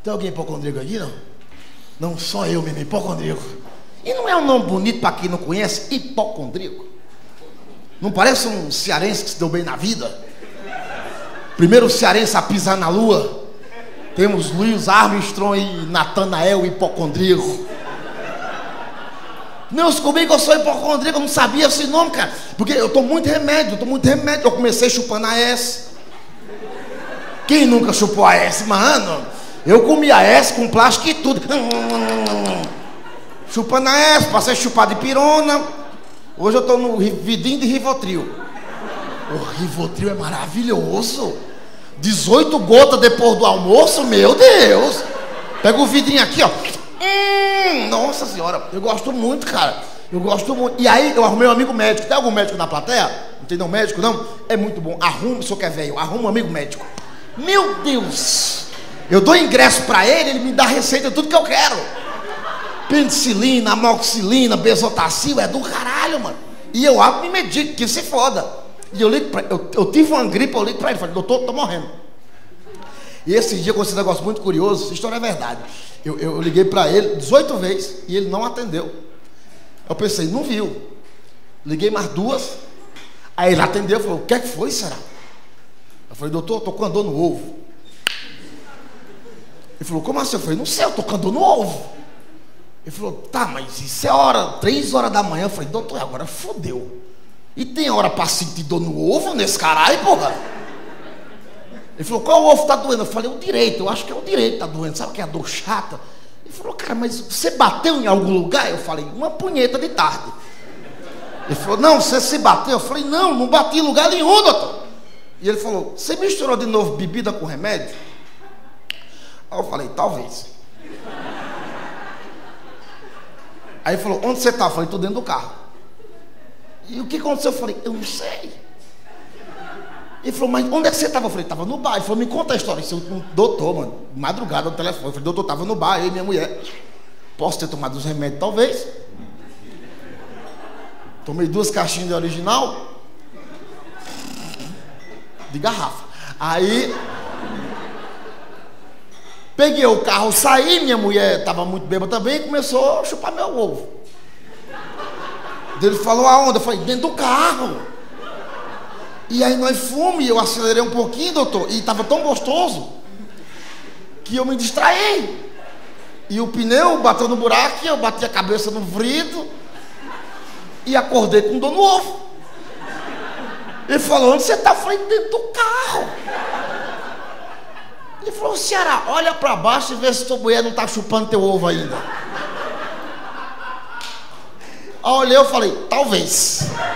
Tem alguém hipocondríaco aqui, não? Não, só eu mesmo, hipocondríaco. E não é um nome bonito para quem não conhece? Hipocondríaco. Não parece um cearense que se deu bem na vida? Primeiro cearense a pisar na lua. Temos Luiz Armstrong e Natanael hipocondríaco. Não, eu descobri que eu sou hipocondríaco, eu não sabia esse nome, cara. Porque eu tomo muito remédio, Eu comecei chupando a S. Quem nunca chupou a S, mano? Eu comia S com plástico e tudo. Chupando a S, passei a chupar de pirona. Hoje eu tô no vidinho de Rivotril. O Rivotril é maravilhoso. 18 gotas depois do almoço, meu Deus. Pega o vidinho aqui, ó. Nossa senhora, eu gosto muito, cara. Eu gosto muito. E aí eu arrumei um amigo médico. Tem algum médico na plateia? Não tem não médico, não? É muito bom. Arruma, se o senhor quer velho, arruma um amigo médico. Meu Deus. Eu dou ingresso pra ele me dá receita de tudo que eu quero. Penicilina, amoxicilina, Bezotacil, é do caralho, mano. E eu me medico, que se foda. E eu ligo pra ele, eu tive uma gripe, eu ligo pra ele, falei, doutor, tô morrendo. E esse dia aconteceu um negócio muito curioso, essa história é verdade. Eu liguei pra ele 18 vezes e ele não atendeu. Eu pensei, não viu. Liguei mais 2, aí ele atendeu, falou, o que é que foi, será? Eu falei, doutor, eu tô com dor no ovo. Ele falou, como assim? Eu falei, não sei, eu tô com dor no ovo. Ele falou, tá, mas isso é 3 horas da manhã. Eu falei, doutor, agora fodeu. E tem hora pra sentir dor no ovo nesse caralho, porra? Ele falou, qual ovo tá doendo? Eu falei, o direito, eu acho que é o direito que tá doendo. Sabe que é a dor chata? Ele falou, cara, mas você bateu em algum lugar? Eu falei, uma punheta de tarde. Ele falou, não, você se bateu? Eu falei, não bati em lugar nenhum, doutor. E ele falou, você misturou de novo bebida com remédio? Aí eu falei, talvez. Aí ele falou, onde você tá? Eu falei, tô dentro do carro. E o que aconteceu? Eu falei, eu não sei. Ele falou, mas onde é que você estava? Eu falei, estava no bar. Ele falou, me conta a história. Isso, doutor, mano, madrugada no telefone. Eu falei, doutor, estava no bar, eu e minha mulher. Posso ter tomado os remédios, talvez. Tomei 2 caixinhas de original de garrafa. Aí peguei o carro, saí, minha mulher estava muito bêbada também e começou a chupar meu ovo. Ele falou, aonde? Eu falei, dentro do carro. E aí nós fomos e eu acelerei um pouquinho, doutor, e estava tão gostoso que eu me distraí. E o pneu bateu no buraco, eu bati a cabeça no vidro e acordei com dor no ovo. Ele falou, onde você está? Eu falei, dentro do carro. Ele falou, Ceará, olha para baixo e vê se tua mulher não está chupando teu ovo ainda. Aí eu olhei, eu falei, talvez.